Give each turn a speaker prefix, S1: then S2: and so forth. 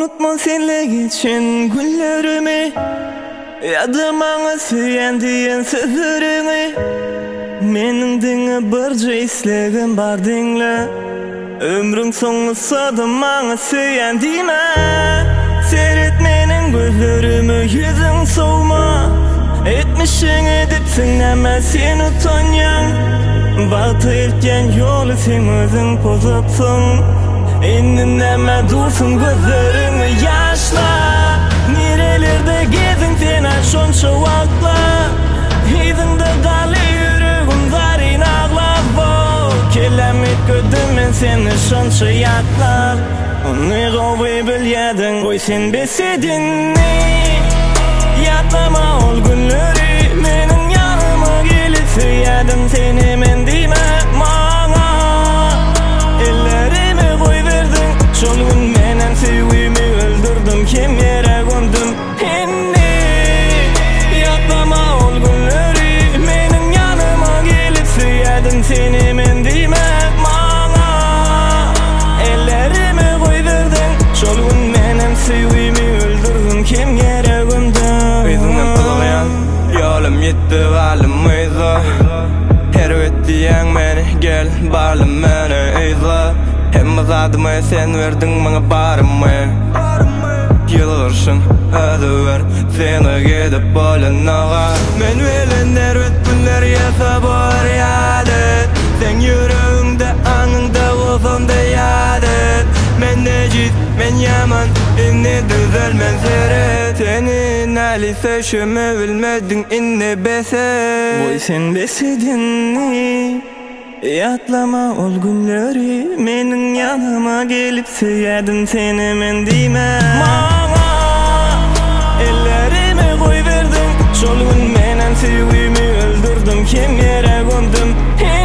S1: Unutma senle geçen günlerimi, yadıma süyen diyen sözlerini. Menin dine birce islegim bar dinle, ömrün sonu sadıma süyen dime. Seyret menin gözlerimi, yüzün soğuma. Etmişin edipsin ama sen utanyan. Batı ilken yolu sen özün pozupsun. İnnin neme dursun gözlerini yaşla. Nerelerde gezin sen şonça vakla. Hizinde gali yüreğim zarin ağla. Kelamet gördüm men seni şonça yakla. Onu govi bilyedin oy sen besedin. Yatlama ol günleri, menin yanıma gelip süyedim seni men dime bana. Ellerimi koy verdin, şol gün menen sevgimi öldürdüm, kim yere gömdüm inni. Yatlama ol günleri, menin yanıma gelip süyedim seni men dime bana. Ellerimi koy verdin, şol gün menen sevgimi öldürdüm, kim yere gömdüm. Yolum yetti valımıydı. Hervet diyen beni gel barlım beni izle. Hem azadımı sen verdin bana barımı. Yılgırsın adı ver seni gidip bolanağa. Men velen hervet günler yasa bor yadet. Sen yüreğinde anında olsan da yadet. Men necid men yaman inni düzelmen seret. Senin ali seçimi bilmedin inni beset. Boy sen besedin. Yatlama ol günleri, menin yanıma gelip süyedin seni men dime bana. Ellerimi koy verdin, şol gün menen sevgimi öldürdüm, kim yere gömdüm.